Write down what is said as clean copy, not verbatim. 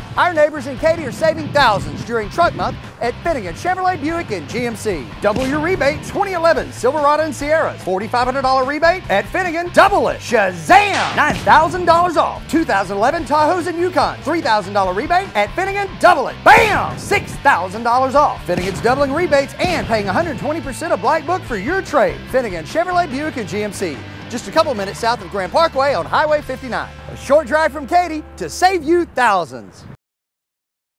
Our neighbors in Katy are saving thousands during Truck Month at Finnegan Chevrolet, Buick, and GMC. Double your rebate 2011 Silverado and Sierras. $4,500 rebate at Finnegan. Double it. Shazam! $9,000 off. 2011 Tahoes and Yukons. $3,000 rebate at Finnegan. Double it. Bam! $6,000 off. Finnegan's doubling rebates and paying 120% of Black Book for your trade. Finnegan Chevrolet, Buick, and GMC. Just a couple minutes south of Grand Parkway on Highway 59. A short drive from Katy to save you thousands.